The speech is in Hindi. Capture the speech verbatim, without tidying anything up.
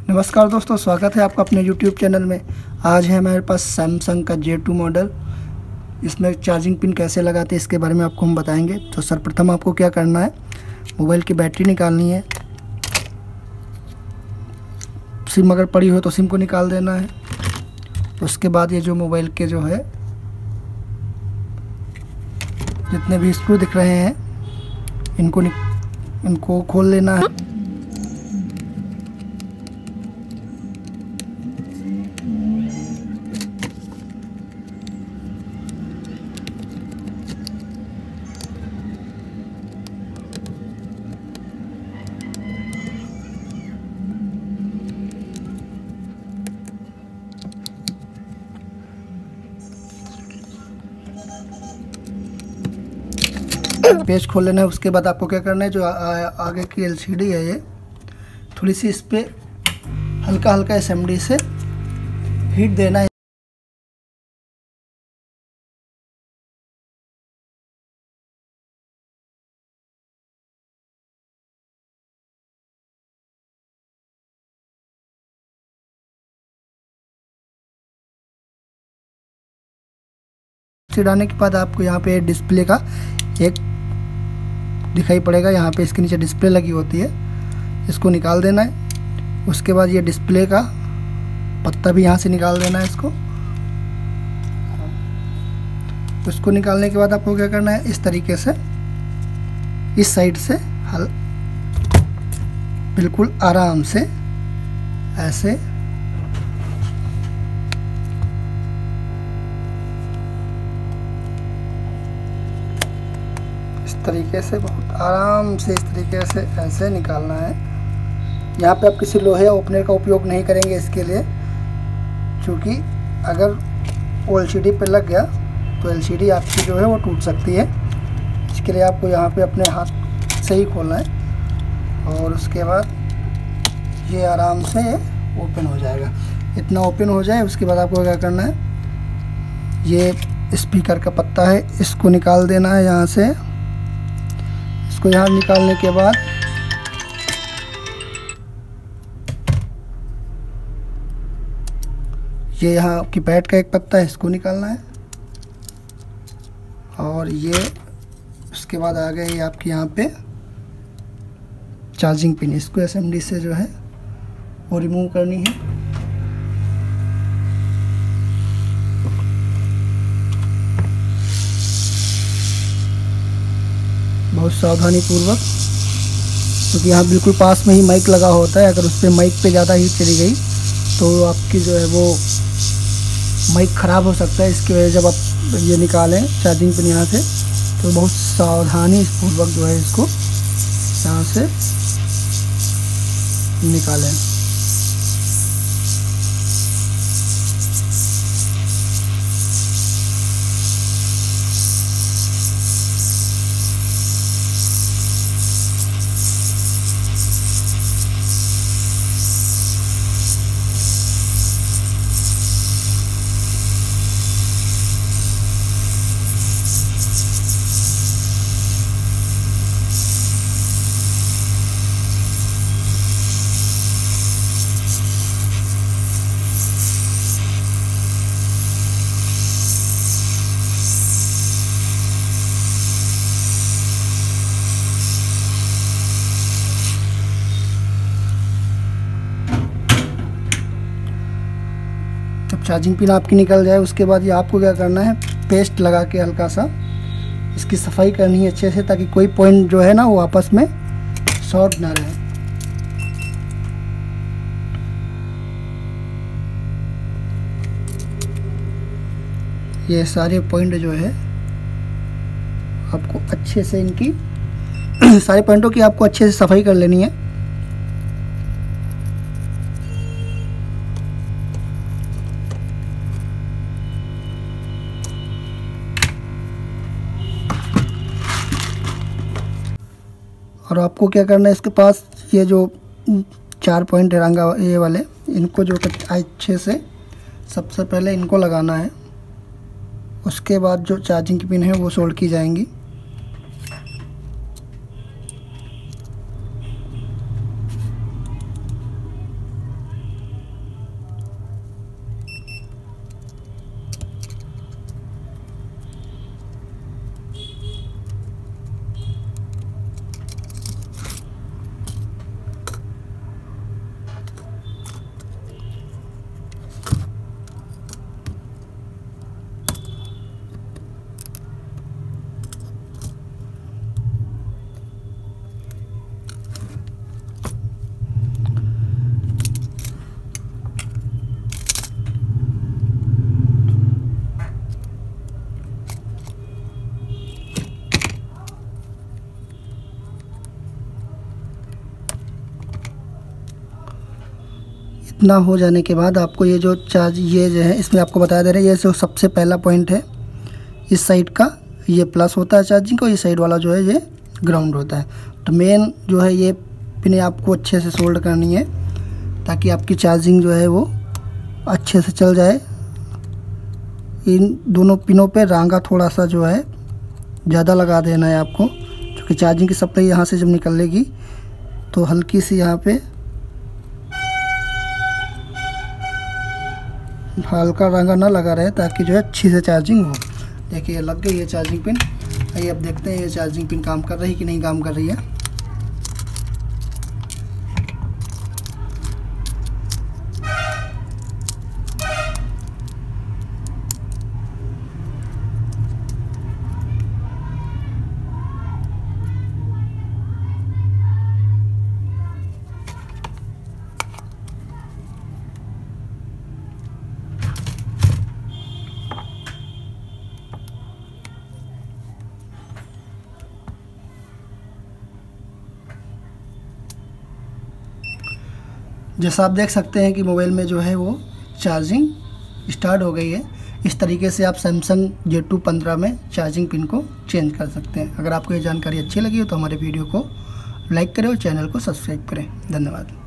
नमस्कार दोस्तों, स्वागत है आपका अपने यूट्यूब चैनल में। आज है हमारे पास सैमसंग का जे टू मॉडल। इसमें चार्जिंग पिन कैसे लगाते हैं इसके बारे में आपको हम बताएंगे। तो सर्वप्रथम आपको क्या करना है, मोबाइल की बैटरी निकालनी है। सिम अगर पड़ी हो तो सिम को निकाल देना है। उसके बाद ये जो मोबाइल के जो है जितने भी स्क्रू दिख रहे हैं इनको इनको खोल लेना है। पेज खोल लेना है। उसके बाद आपको क्या करना है, जो आ, आ, आगे की एलसीडी है ये थोड़ी सी इस पे हल्का हल्का एसएमडी से हीट देना है। डालने के बाद आपको यहाँ पे डिस्प्ले का एक दिखाई पड़ेगा, यहाँ पे इसके नीचे डिस्प्ले लगी होती है, इसको निकाल देना है। उसके बाद ये डिस्प्ले का पत्ता भी यहाँ से निकाल देना है इसको। उसको निकालने के बाद आपको क्या करना है, इस तरीके से इस साइड से हल बिल्कुल आराम से ऐसे तरीके से बहुत आराम से इस तरीके से ऐसे निकालना है। यहाँ पे आप किसी लोहे या ओपनर का उपयोग नहीं करेंगे इसके लिए, क्योंकि अगर वो एलसीडी पे लग गया तो एलसीडी आपकी जो है वो टूट सकती है। इसके लिए आपको यहाँ पे अपने हाथ से ही खोलना है और उसके बाद ये आराम से ये ओपन हो जाएगा। इतना ओपन हो जाए उसके बाद आपको क्या करना है, ये स्पीकर का पत्ता है, इसको निकाल देना है यहाँ से। इसको यहाँ निकालने के बाद ये यहाँ कीपैड का एक पत्ता है, इसको निकालना है। और ये उसके बाद आ गए आपकी यहाँ पे चार्जिंग पिन, इसको एसएमडी से जो है वो रिमूव करनी है। बहुत सावधानी पूर्वक, क्योंकि यहाँ बिल्कुल पास में ही माइक लगा होता है। अगर उस पर माइक पे ज़्यादा हीट चली गई तो आपकी जो है वो माइक ख़राब हो सकता है। इसकी वजह जब आप ये निकालें चार्जिंग पिन यहाँ से तो बहुत सावधानी पूर्वक जो है इसको यहाँ से निकालें। जब चार्जिंग पिन आपकी निकल जाए उसके बाद ये आपको क्या करना है, पेस्ट लगा के हल्का सा इसकी सफाई करनी है अच्छे से, ताकि कोई पॉइंट जो है ना वो आपस में शॉर्ट ना रहे। ये सारे पॉइंट जो है आपको अच्छे से इनकी सारे पॉइंटों की आपको अच्छे से सफाई कर लेनी है। और आपको क्या करना है, इसके पास ये जो चार पॉइंट रंगा ये वाले, इनको जो अच्छे से सबसे पहले इनको लगाना है। उसके बाद जो चार्जिंग की पिन है वो सोल्ड की जाएंगी। इतना हो जाने के बाद आपको ये जो चार्ज ये जो है इसमें आपको बता दे रहे हैं, ये जो सबसे पहला पॉइंट है इस साइड का ये प्लस होता है चार्जिंग को, इस साइड वाला जो है ये ग्राउंड होता है। तो मेन जो है ये पिन आपको अच्छे से सोल्ड करनी है ताकि आपकी चार्जिंग जो है वो अच्छे से चल जाए। इन दोनों पिनों पे रांगा थोड़ा सा जो है ज़्यादा लगा देना है आपको, क्योंकि चार्जिंग की सप्लाई यहाँ से जब निकलेगी तो हल्की सी यहाँ पे हल्का रांगा ना लगा रहे ताकि जो है अच्छी से चार्जिंग हो। देखिए लग गई है चार्जिंग पिन। आइए अब देखते हैं ये चार्जिंग पिन काम कर रही है कि नहीं काम कर रही है। जैसा आप देख सकते हैं कि मोबाइल में जो है वो चार्जिंग स्टार्ट हो गई है। इस तरीके से आप सैमसंग जे टू पंद्रह में चार्जिंग पिन को चेंज कर सकते हैं। अगर आपको ये जानकारी अच्छी लगी हो तो हमारे वीडियो को लाइक करें और चैनल को सब्सक्राइब करें। धन्यवाद।